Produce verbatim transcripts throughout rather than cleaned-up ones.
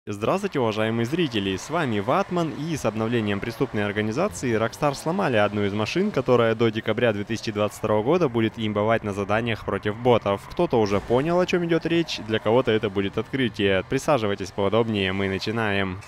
Здравствуйте, уважаемые зрители, с вами Ватман, и с обновлением преступной организации Rockstar сломали одну из машин, которая до декабря две тысячи двадцать второго года будет имбовать на заданиях против ботов. Кто-то уже понял, о чем идет речь, для кого-то это будет открытие. Присаживайтесь поудобнее, мы начинаем.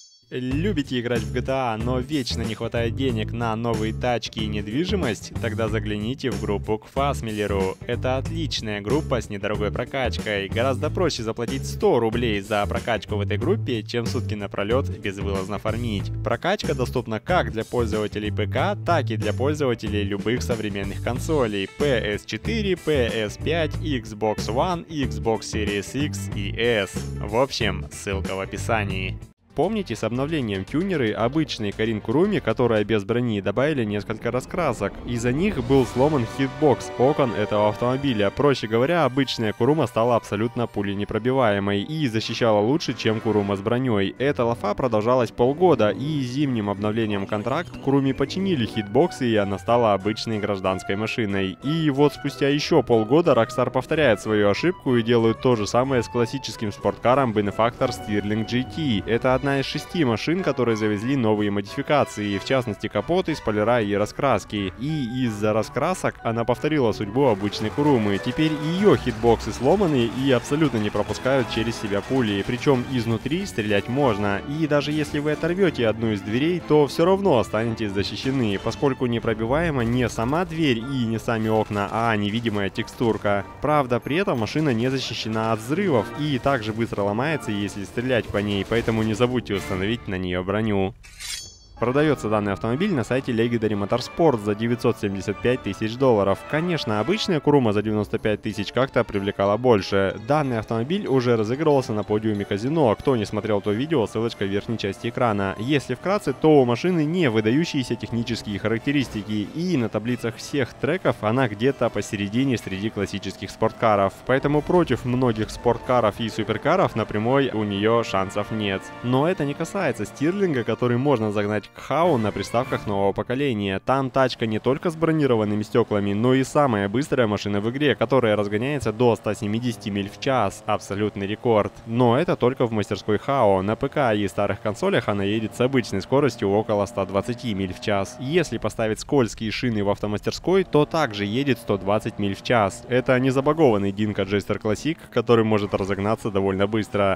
Любите играть в джи ти эй, но вечно не хватает денег на новые тачки и недвижимость? Тогда загляните в группу к Фасмиллеру. Это отличная группа с недорогой прокачкой. Гораздо проще заплатить сто рублей за прокачку в этой группе, чем сутки напролет безвылазно фармить. Прокачка доступна как для пользователей ПК, так и для пользователей любых современных консолей: пи эс четыре, пи эс пять, Xbox One, Xbox Series X и S. В общем, ссылка в описании. Помните, с обновлением тюнеры обычные Карин Куруми, которые без брони, добавили несколько раскрасок. Из-за них был сломан хитбокс окон этого автомобиля. Проще говоря, обычная Курума стала абсолютно пуленепробиваемой и защищала лучше, чем Курума с броней. Эта лафа продолжалась полгода, и зимним обновлением контракт Куруми починили хитбоксы, и она стала обычной гражданской машиной. И вот спустя еще полгода Rockstar повторяет свою ошибку и делают то же самое с классическим спорткаром Benefactor Stirling джи ти. Это одна из шести машин, которые завезли новые модификации, в частности капоты, спойлера и раскраски. И из-за раскрасок она повторила судьбу обычной Курумы. Теперь ее хитбоксы сломаны и абсолютно не пропускают через себя пули, причем изнутри стрелять можно. И даже если вы оторвете одну из дверей, то все равно останетесь защищены, поскольку непробиваема не сама дверь и не сами окна, а невидимая текстурка. Правда, при этом машина не защищена от взрывов и также быстро ломается, если стрелять по ней, поэтому не забудьте Забудьте установить на нее броню. Продается данный автомобиль на сайте Legendary Motorsport за девятьсот семьдесят пять тысяч долларов. Конечно, обычная Курума за девяносто пять тысяч как-то привлекала больше. Данный автомобиль уже разыгрывался на подиуме казино. Кто не смотрел то видео, ссылочка в верхней части экрана. Если вкратце, то у машины не выдающиеся технические характеристики, и на таблицах всех треков она где-то посередине среди классических спорткаров. Поэтому против многих спорткаров и суперкаров на прямой у нее шансов нет. Но это не касается Стирлинга, который можно загнать к Хау на приставках нового поколения. Там тачка не только с бронированными стеклами, но и самая быстрая машина в игре, которая разгоняется до ста семидесяти миль в час. Абсолютный рекорд. Но это только в мастерской Хао. На ПК и старых консолях она едет с обычной скоростью около ста двадцати миль в час. Если поставить скользкие шины в автомастерской, то также едет сто двадцать миль в час. Это не забагованный Dinka Jester Classic, который может разогнаться довольно быстро.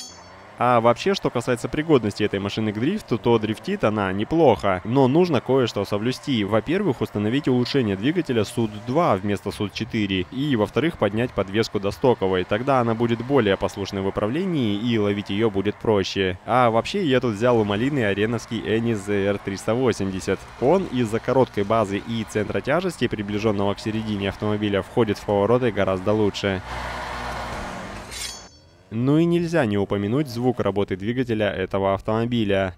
А вообще, что касается пригодности этой машины к дрифту, то дрифтит она неплохо, но нужно кое-что соблюсти. Во-первых, установить улучшение двигателя суд два вместо суд четыре, и во-вторых, поднять подвеску до стоковой, тогда она будет более послушной в управлении и ловить ее будет проще. А вообще, я тут взял у малины ареновский Ennis зет эр триста восемьдесят. Он из-за короткой базы и центра тяжести, приближенного к середине автомобиля, входит в повороты гораздо лучше. Ну и нельзя не упомянуть звук работы двигателя этого автомобиля.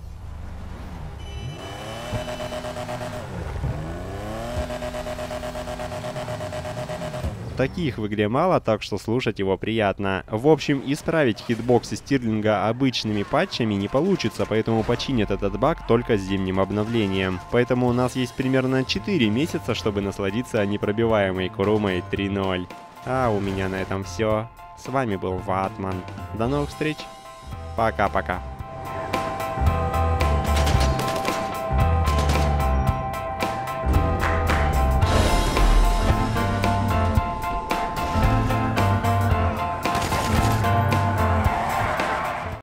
Таких в игре мало, так что слушать его приятно. В общем, исправить хитбоксы Стирлинга обычными патчами не получится, поэтому починят этот баг только с зимним обновлением. Поэтому у нас есть примерно четыре месяца, чтобы насладиться непробиваемой Курумой три ноль. А у меня на этом все. С вами был Ватман. До новых встреч. Пока-пока.